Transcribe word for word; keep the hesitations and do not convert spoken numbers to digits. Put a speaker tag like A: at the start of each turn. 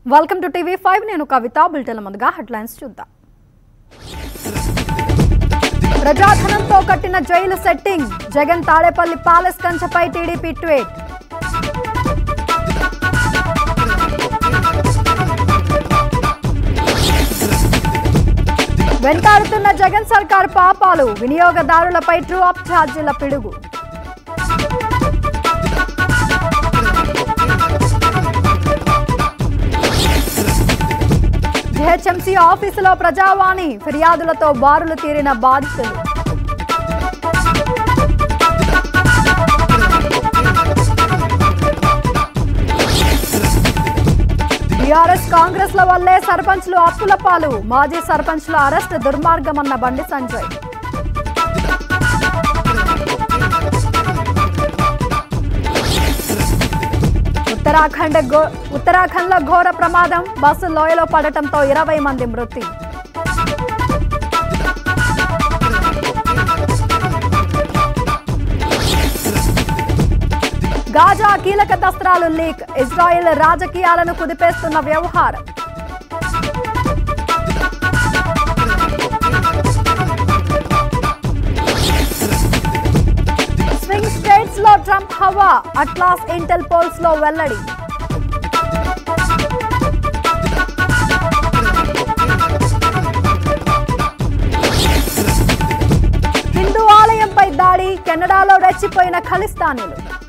A: Welcome to TV five నేను కవిత bulletin ముందుగా headlines చూద్దాం. ప్రజాధనంతో కట్టిన jail setting Jagan Tadepalli palace కంచపై టీడీపీ ట్వీట్. వెంటాడుతున్న జగన్ సర్కార్ పాపాలు వినియోగదారులపై ట్రూ అప్ ఛార్జీల పిడుగు. జీహెచ్ఎంసీ ఆఫీసులో ప్రజావాణి ఫిర్యాదులతో బారులు తీరిన బాధితులు. టీఆర్ఎస్ కాంగ్రెస్ ల వల్లే సర్పంచ్లు అప్పుల పాలు మాజీ సర్పంచ్ల అరెస్ట్ దుర్మార్గమన్న బండి సంజయ్. ఉత్తరాఖండ్ ఉత్తరాఖండ్ లో ఘోర ప్రమాదం బస్సు లోయలో పడటంతో ఇరవై మంది మృతి. గాజా కీలక దస్త్రాలు లీక్ ఇజ్రాయెల్ రాజకీయాలను కుదిపేస్తున్న వ్యవహారం. స్వింగ్ స్టేట్స్ లో ట్రంప్ హవా అట్లాస్ ఇంటెల్ పోల్స్ లో వెల్లడి. హిందూ ఆలయంపై దాడి కెనడాలో రెచ్చిపోయిన ఖలిస్తానీలు.